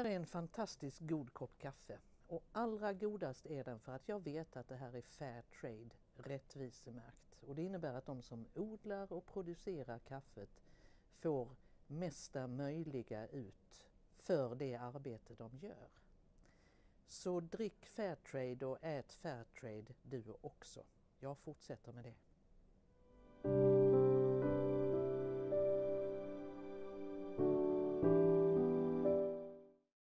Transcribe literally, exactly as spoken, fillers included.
här är en fantastiskt god kopp kaffe och allra godast är den för att jag vet att det här är fair trade, rättvisemärkt. Och det innebär att de som odlar och producerar kaffet får mesta möjliga ut för det arbete de gör. Så drick fair trade och ät fair trade du också. Jag fortsätter med det.